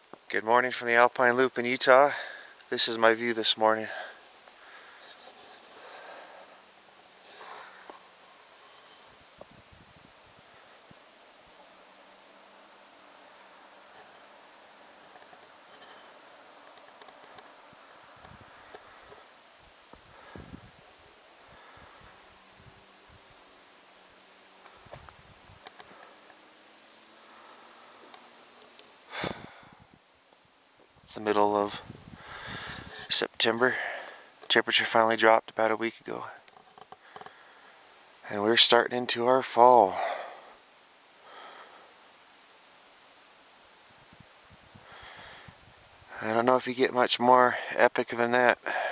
Good morning from the Alpine Loop in Utah. This is my view this morning. It's the middle of September. Temperature finally dropped about a week ago. And we're starting into our fall. I don't know if you get much more epic than that.